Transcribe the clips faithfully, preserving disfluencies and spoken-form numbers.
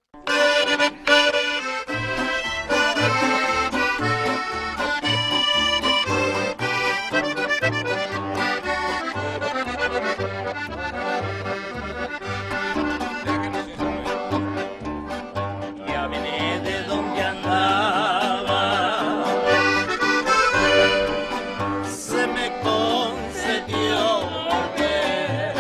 Ya vine de donde andaba, se me concedió volver.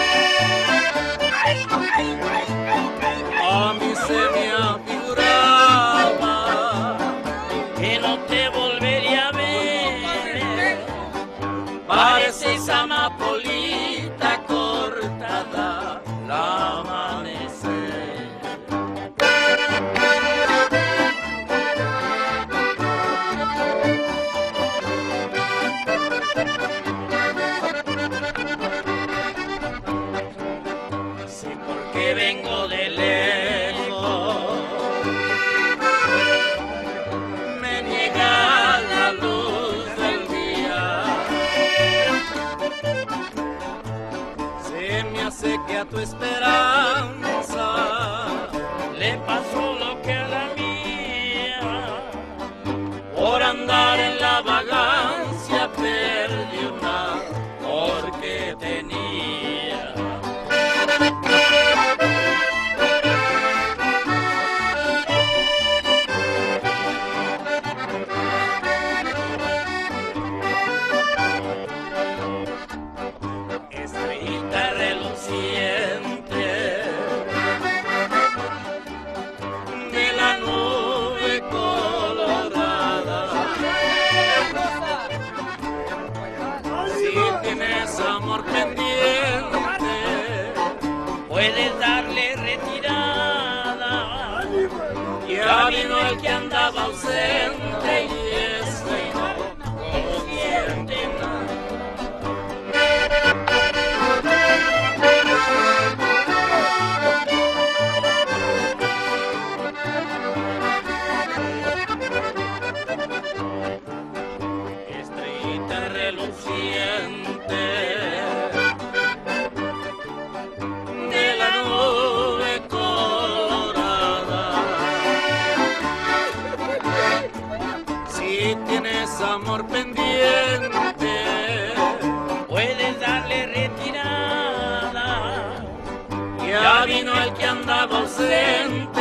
A mí se me afiguraba que no te volvería a ver. Pareces amapolita cortada al amanecer. Sé por qué vengo de lejos, me niega la luz del día. Se me hace que a tu esperanza le pasó lo que a la mía. Por andar en la vagancia perdí una flor que tenía. Estrellita reluciente de la nube colorada, si tienes amor pendiente, puedes darle retirada. Ya vino el que andaba ausente y este no consiente nada. Estrellita reluciente de la nube colorada, si tienes amor pendiente, puedes darle retirada. Ya vino el que andaba ausente